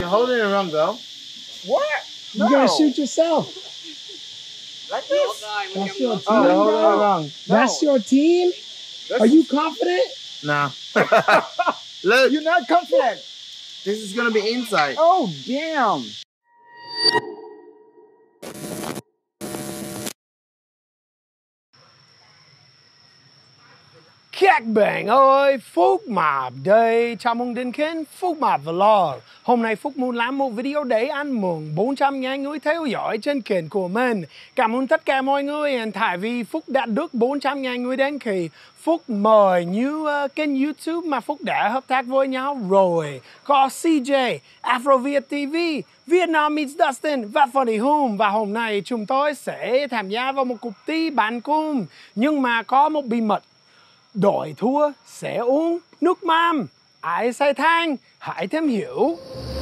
hold it wrong though. What? You gotta shoot yourself. Like this? That's your team. Oh, hold it wrong. That's your team? Are you confident? Nah. Look, You're not confident. this is gonna be inside. Oh, damn. Các bạn ơi, Phúc Mập đây. Chào mừng đến kênh Phúc Mập Vlog. Hôm nay Phúc muốn làm một video để ăn mừng 400.000 người theo dõi trên kênh của mình. Cảm ơn tất cả mọi người. Tại vì Phúc đã được 400.000 người đăng ký, Phúc mời như kênh YouTube mà Phúc đã hợp tác với nhau rồi. Có CJ, Afroviet TV, Vietnam Meets Dustin và Funny Home. Và hôm nay chúng tôi sẽ tham gia vào một cuộc thi bán cung. Nhưng mà có một bí mật. Đội thua sẽ uống nước mắm. Ai sai thang, hãy thêm hiểu.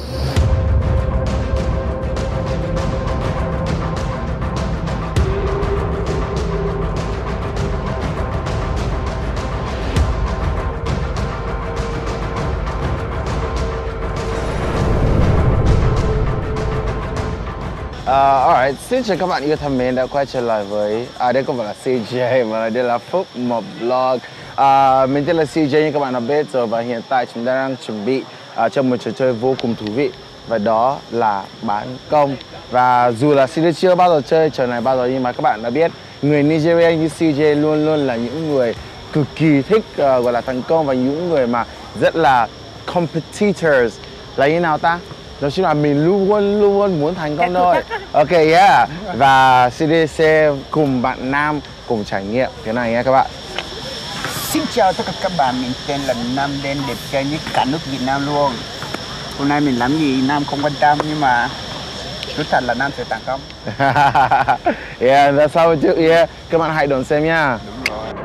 Alright, xin chào các bạn yêu thân mến đã quay trở lại với đây không phải là CJ mà đây là Phúc Mập Vlog. Mình tên là CJ như các bạn đã biết rồi, và hiện tại chúng ta đang chuẩn bị cho một trò chơi vô cùng thú vị, và đó là bán công. Và dù là CJ chưa bao giờ chơi trò này bao giờ, nhưng mà các bạn đã biết người Nigeria như CJ luôn luôn là những người cực kỳ thích gọi là thành công, và những người mà rất là competitors. Là như nào ta? Nói chung là mình luôn luôn muốn thành công thôi. Ok, yeah. Và CDC cùng bạn Nam cùng trải nghiệm cái này nha các bạn. Xin chào tất cả các bạn, mình tên là Nam, đen đẹp trai nhất cả nước Việt Nam luôn. Hôm nay mình làm gì Nam không quan tâm, nhưng mà nói thật là Nam sẽ thành công. Yeah, that's how we do. Yeah, các bạn hãy đón xem nha. Đúng rồi.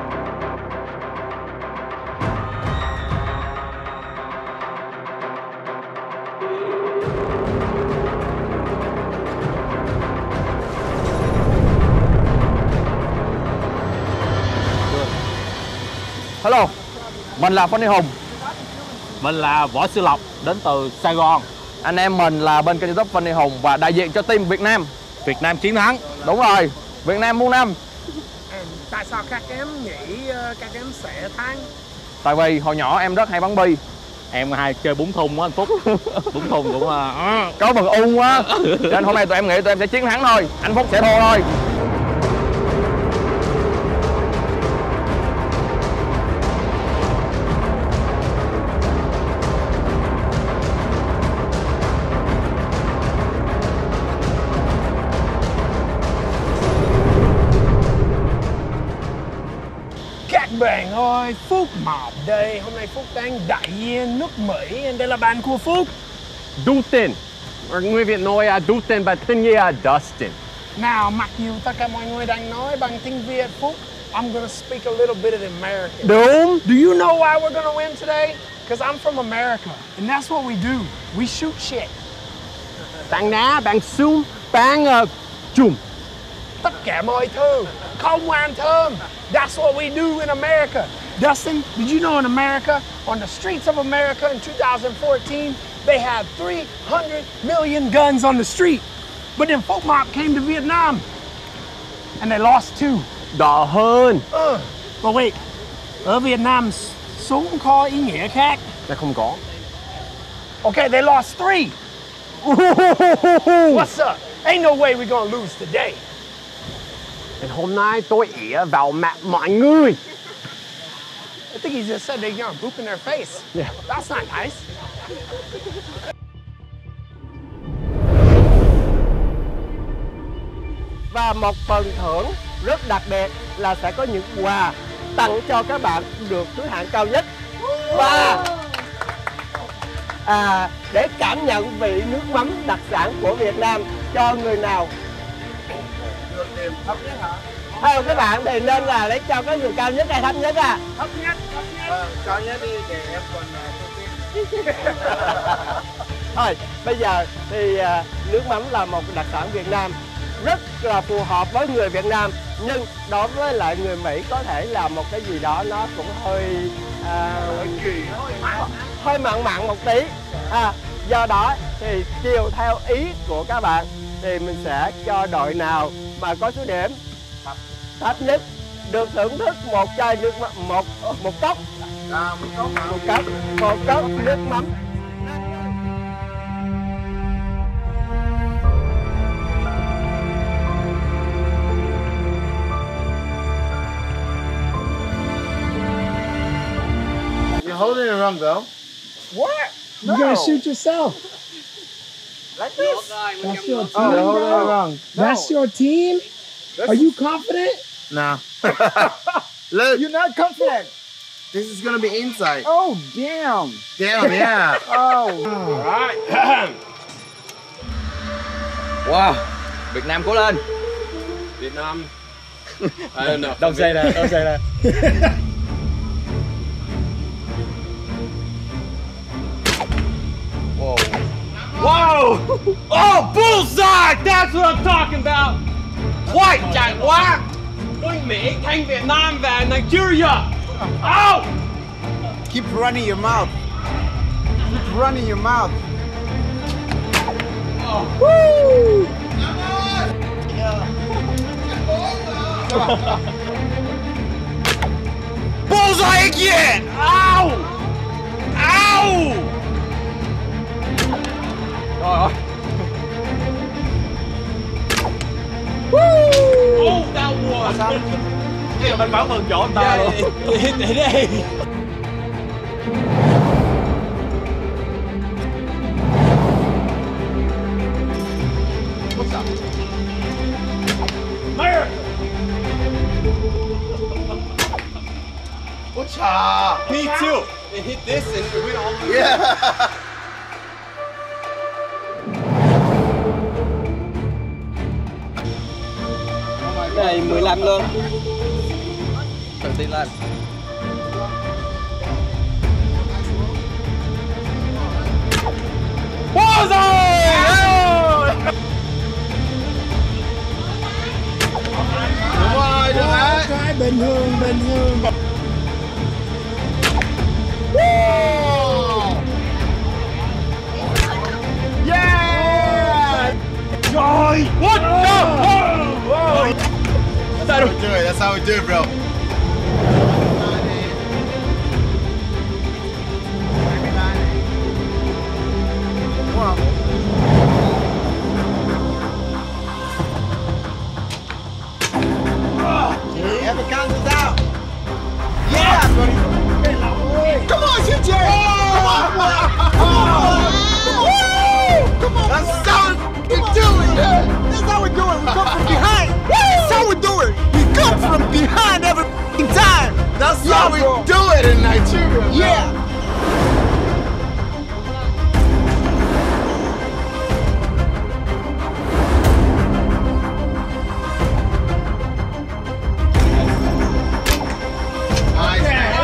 Hello, mình là Funny Hùng. Mình là Võ Sư Lộc, đến từ Saigon. Anh em mình là bên kênh YouTube Funny Hùng và đại diện cho team Việt Nam. Việt Nam chiến thắng. Đúng rồi, Việt Nam muôn năm. Tại sao các em nghĩ các em sẽ thắng? Tại vì hồi nhỏ em rất hay bắn bi. Em hay chơi bún thùng á anh Phúc. Bún thùng cũng Có phần ung quá. Nên hôm nay tụi em nghĩ tụi em sẽ chiến thắng thôi. Anh Phúc sẽ thua thôi. Các bạn ơi, Phúc Mập đây. Hôm nay Phúc đang đại diện nước Mỹ. Đây là bạn của Phúc, Dustin. Người Việt nói Dustin và tên nghĩa Dustin. nào mặc dù tất cả mọi người đang nói bằng tiếng Việt, Phúc, I'm gonna speak a little bit of the American. Đúng. Do you know why we're gonna win today? Because I'm from America, and that's what we do. We shoot shit. Bạn ná, bạn súng, bạn chùm. Tất cả mọi thứ, không quan thơm. That's what we do in America. Dustin, did you know in America, on the streets of America in 2014, they had 300 million guns on the street. But then Phúc Mập came to Vietnam, and they lost 2. Đỏ hơn. But wait, ở Việt Nam, súng có ý nghĩa khác. Đây không có. Okay, they lost 3. What's up? Ain't no way we're gonna lose today. Hôm nay tôi ỉa vào mặt mọi người. I think he just said they're gonna poop in their face. Yeah. That's not nice. Và một phần thưởng rất đặc biệt là sẽ có những quà tặng cho các bạn được thứ hạng cao nhất. Và để cảm nhận vị nước mắm đặc sản của Việt Nam cho người nào Được điểm thấp nhất hả? các bạn thì nên là lấy cho cái người cao nhất hay thấp nhất à? Thấp nhất. Cao nhất đi để em còn thông tin. Thôi, bây giờ thì nước mắm là một đặc sản Việt Nam rất là phù hợp với người Việt Nam, nhưng đối với lại người Mỹ có thể là một cái gì đó nó cũng hơi mặn một tí. Do đó thì chiều theo ý của các bạn thì mình sẽ cho đội nào mà có số điểm thấp nhất được thưởng thức một chai nước một cốc nước mắm. You're holding it wrong though. What? You're gonna shoot yourself. Like this? That's your team. Oh, you're holding it wrong. That's your team. Are you confident? Nah. Look, You're not confident. this is gonna be inside. Oh, damn. Damn, yeah. Oh. Wow, Việt Nam cố lên. Việt Nam. I don't know. Don't say that, don't say that. Whoa. Whoa! Oh, bullseye! That's what I'm talking about! White chạy quá! Người Mỹ thanh Việt Nam và Nigeria! Oh! Keep running your mouth. Keep running your mouth. Woo! Bullseye again! Ow! Ow! Trời ơi! Oh, that was! Cái mình bảo mừng chỗ anh ta luôn. Để đây. What's up? America! What's Me too. They hit this and it went all the way. Yeah. Này 15 luôn. Tự tin lên. Đúng rồi, được đấy. Okay, bình thường. Yeah! Trời! What the? Whoa! That's how we do it. That's how we do it, bro. Every count is out. Yeah, buddy. Come on, CJ. Come on, boy. Come on. Come on. That's how we do it. That's how we do it. We come from behind. That's how we do it. We come from behind every time. That's Yeah, how we bro. do it in Nigeria. Bro. Yeah. Nice.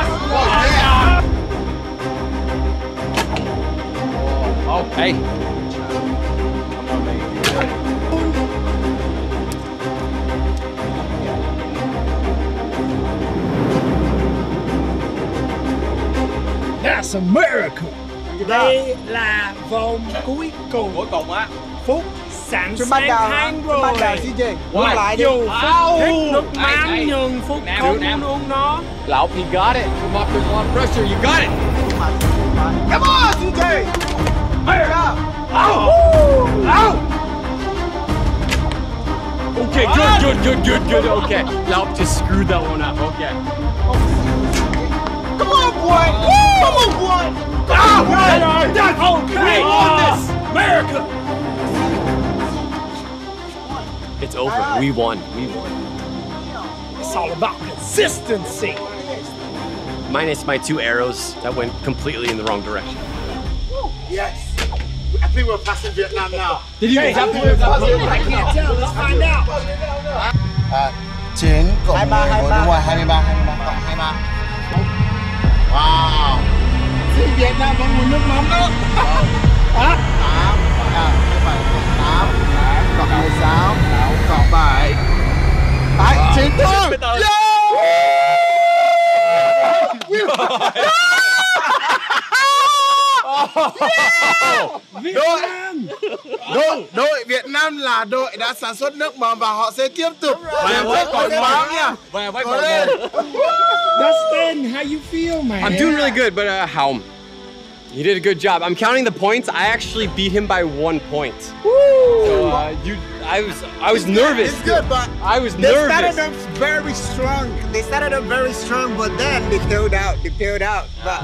Oh, hey. That's America. Đây là vòng cuối cùng. Cuối cùng á. Phúc sẵn Chúng bắt sàng đầu. hang Chúng bắt đầu rồi. CJ. Lúc lại đi. Dù Phúc thích nước mắm Hey, hey. nhưng Phúc Nam, không Nam. uống nó. Lộc, you got it. Come up, there's a lot of pressure. You got it. Come on, CJ. Hurry up. Ow! Ow! Okay, good. Okay, Lop just screwed that one up. Okay. Come on, boy. Come on, boy. That's okay. We won this. America. It's over. We won. It's all about consistency. Minus my 2 arrows that went completely in the wrong direction. Yes. I think we're passing Vietnam now. Did you? I can't tell. Let's find out. 9 cộng 23, 11, đúng rồi, 23 cộng 23. Wow. Xin Việt Nam có nguồn nước mắm đó. Hả? 8 cộng 16 cộng 7. Đấy, 9 thôi. Đội Việt Nam là đội đã sản xuất nước mắm và họ sẽ tiếp tục về với cội bám nha. Về với cội lên. Dustin, how you feel, man? I'm doing really good, but how? You did a good job. I'm counting the points. I actually beat him by 1 point. So I was nervous. It's good, but I was they nervous. started up very strong. They started up very strong, but then they peeled out. But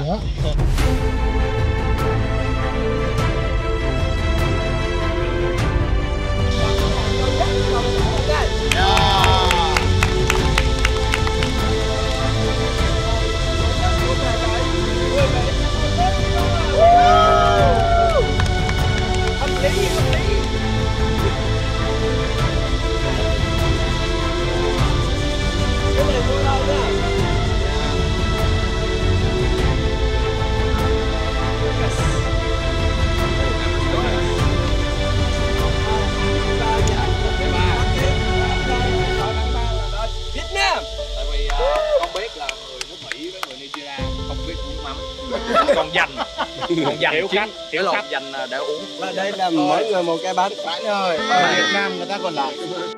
Còn dành hiểu khách dành để uống. Và đây là mỗi người một cái bánh. Bạn ơi, ở Việt Nam người ta còn lại.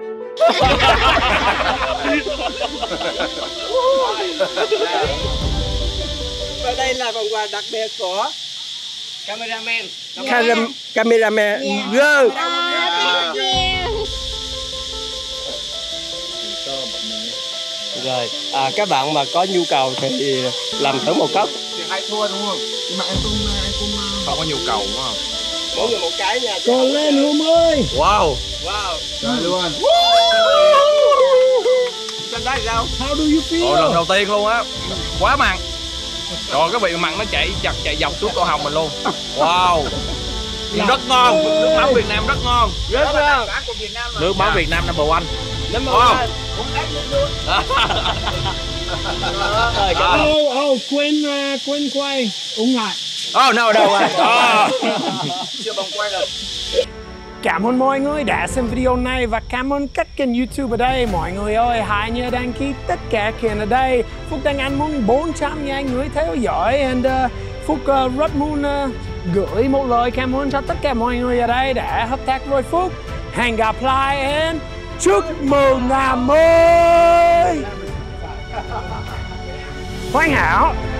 Và đây là phần quà đặc biệt của cameraman. Girl. Rồi, các bạn mà có nhu cầu thì làm thử một cốc. Thì hay thua đúng không? Nhưng mà anh cũng Không có nhu cầu đúng không? Mỗi người một cái nha. Còn lên Hùng ơi. Wow. Trời luôn. Sao đó sao? How do you feel? Ồ, lần đầu tiên luôn á. Quá mặn. Rồi cái vị mặn nó chạy dọc suốt cổ họng mình luôn. Wow. Rất ngon, nước mắm Việt Nam rất ngon. Rất ngon. Nước mắm Việt Nam number one. Number Wow. one. Quên quay. Uống lại. Oh no, đâu rồi. Chưa bóng quay rồi. Cảm ơn mọi người đã xem video này và cảm ơn các kênh YouTube ở đây. Mọi người ơi, hãy nhớ đăng ký tất cả kênh ở đây. Phúc đang ăn mừng 400.000 người theo dõi. And Phúc rất muốn gửi một lời cảm ơn cho tất cả mọi người ở đây đã hợp tác với Phúc. Hẹn gặp lại and chúc mừng năm mới. Hoàn hảo.